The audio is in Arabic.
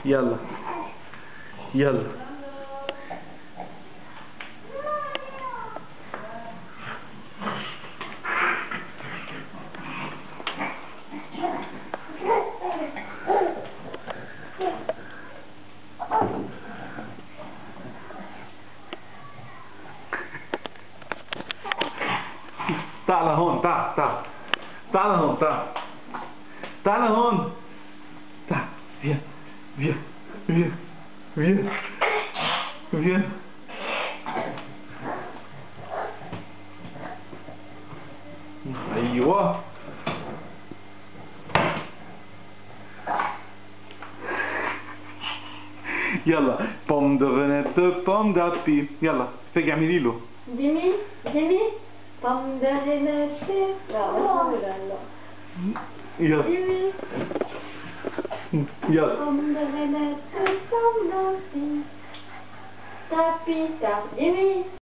يلا يلا. تعال هون، تعال تعال تعال هون، تعال تعال هون، تعال. Viens viens viens viens viens. أيوة. يلا pomme de renette pomme d'api. يلا فيك اعملي له. Dimmi, dimmi, pomme de renette. Brava, modello. يلا Dimmi, يلا. pomme de renette, pomme d'api. Tapi, tapi, dimmi.